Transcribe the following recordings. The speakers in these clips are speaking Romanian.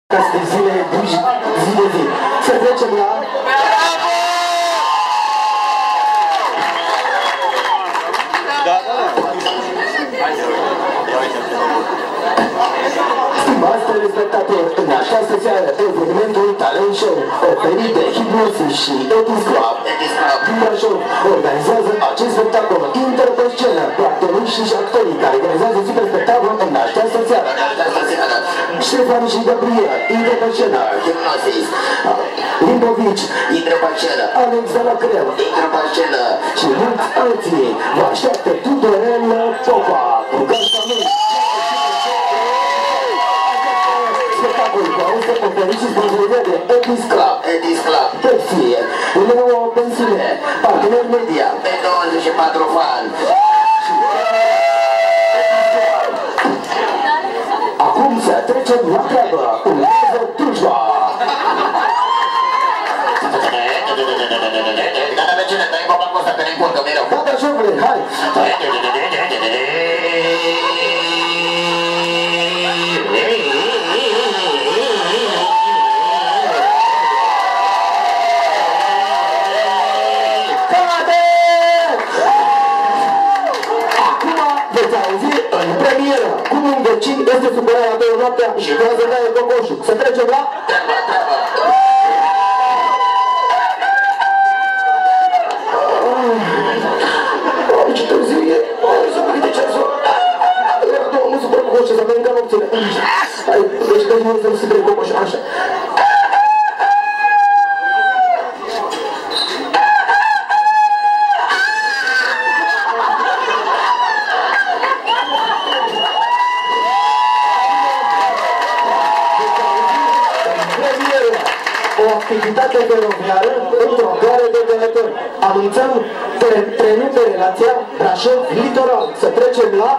de zile, zi de zi. Să trecem la... Stimați telespectatori, în această seară, evenimentul Talent Show, oferit de Hipnosis și Etis Club din Brașov, organizează acest spectacol inter pe scenă. Partenerii și actorii care organizează super spectacol în această seară. Ștefan și Gabriel, intră pe scenă. Hipnosis. Limbovici, Intră pe scenă. Alex de la Crem, Intră pe scenă. și mulți alții. Vă așteaptă Tudorel Popa, cu Gaștamânt. Spectacolul este oferit și sponsorizat de Etis Club, Pepsi, Leo Pensiune, Partener Media, P24 Fan. Acum să trecem la treabă. Urmează Tujba. Gata, șofule, hai! Veți auzi în premieră cum un vecin este supărat la 2 noaptea și vrea să dea cocoșul. Să trecem la... Ce târziu e? Să mă uite ceasul. Era 2, mă supără cocoșul, să merg ca nopțile. Hai, deci că nu să nu se trec cocoșul, așa. O activitate feroviară într-o gare de vânători. Anunțăm trenul pe relația Brașov-Litoral. Să trecem la...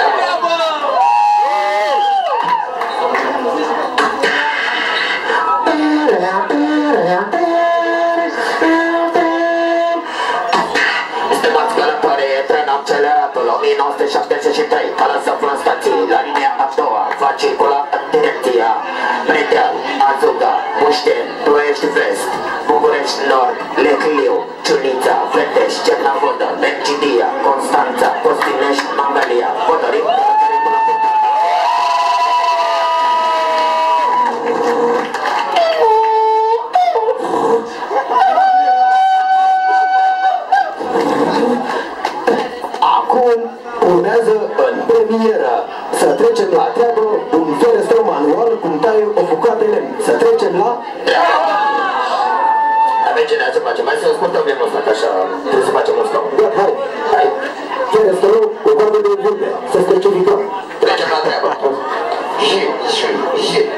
Stimați călătorii, tren acceleratul 1973, care se află în stație, la linia a doua, va circula în direcția Predeal, Azuga, Mușteni, Ploiești Vest, București Nord, Lecliu, Ciunița, Veteș, Cernavodă, Mercidia, Constanța, Costinești, Mangalia, Vodărim, Acum urmează în premieră. Să trecem la treabă un ferestrău manual cum taie o bucată de lemn. Să trecem la... Aveți ce facem? Hai să ascultăm lemnul ăsta, că așa trebuie să facem un stau. Da, hai! Ferestrău cu coadă de vulpe. Să specificăm. Trecem la treabă.